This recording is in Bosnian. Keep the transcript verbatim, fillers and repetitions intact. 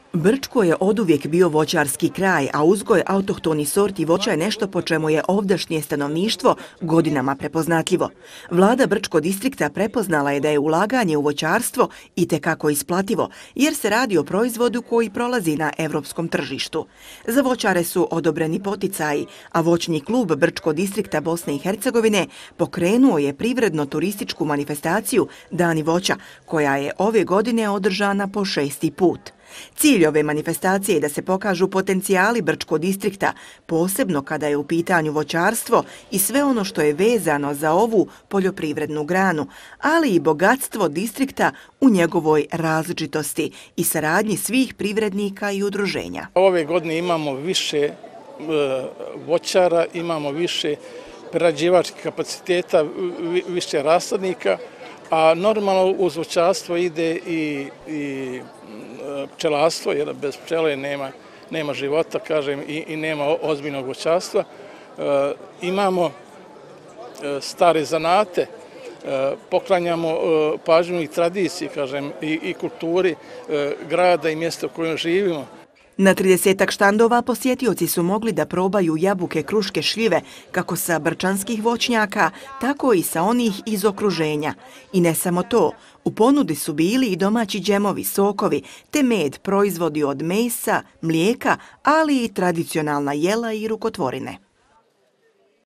Brčko je oduvijek bio voćarski kraj, a uzgoj autohtonih sorti voća je nešto po čemu je ovdašnje stanovništvo godinama prepoznatljivo. Vlada Brčko distrikta prepoznala je da je ulaganje u voćarstvo itekako isplativo, jer se radi o proizvodu koji prolazi na evropskom tržištu. Za voćare su odobreni poticaji, a voćni klub Brčko distrikta Bosne i Hercegovine pokrenuo je privredno-turističku manifestaciju Dani voća, koja je ove godine održana po šesti put. Cilj ove manifestacije je da se pokažu potencijali Brčko distrikta, posebno kada je u pitanju voćarstvo i sve ono što je vezano za ovu poljoprivrednu granu, ali i bogatstvo distrikta u njegovoj različitosti i saradnji svih privrednika i udruženja. Ove godine imamo više voćara, imamo više prerađivačkih kapaciteta, više rasadnika, a normalno uz voćarstvo ide i, i pčelarstvo, jer bez pčele nema, nema života, kažem, i, i nema ozbiljnog voćarstva. E, imamo e, stare zanate, e, poklanjamo e, pažnju i tradiciji, kažem, i, i kulturi e, grada i mjesta u kojem živimo. Na tridesetak štandova posjetioci su mogli da probaju jabuke, kruške, šljive, kako sa brčanskih voćnjaka, tako i sa onih iz okruženja. I ne samo to, u ponudi su bili i domaći džemovi, sokovi, te med, proizvodi od mesa, mlijeka, ali i tradicionalna jela i rukotvorine.